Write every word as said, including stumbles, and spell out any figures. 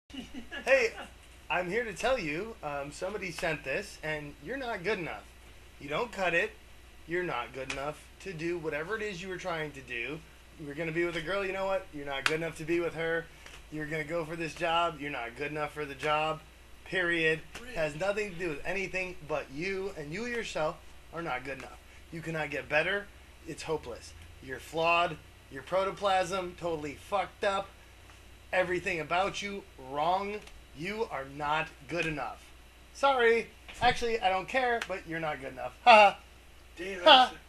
Hey, I'm here to tell you, um, somebody sent this, and you're not good enough. You don't cut it. You're not good enough to do whatever it is you were trying to do. You were going to be with a girl, you know what? You're not good enough to be with her. You're going to go for this job. You're not good enough for the job. Period. It has nothing to do with anything but you, and you yourself are not good enough. You cannot get better. It's hopeless. You're flawed. Your protoplasm totally fucked up. Everything about you wrong. You are not good enough. Sorry. Actually, I don't care, but you're not good enough. Ha Damn, ha.